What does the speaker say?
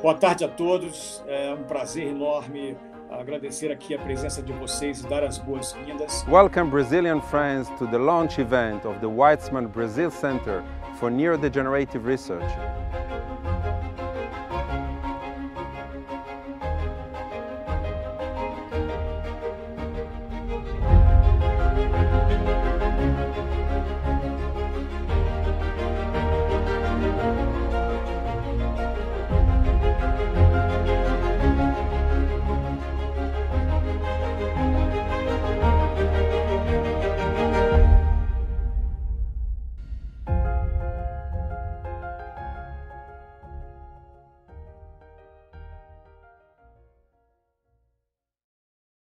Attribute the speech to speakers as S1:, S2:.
S1: Boa tarde a todos, é um prazer enorme agradecer aqui a presença de vocês e dar as boas-vindas.
S2: Welcome Brazilian friends to the launch event of the Weizmann Brazil Center for Neurodegenerative Research.